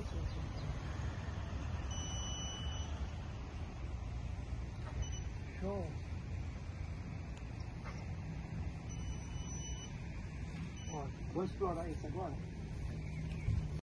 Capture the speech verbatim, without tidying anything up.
isso, gente. Show. Ó, vou explorar isso agora.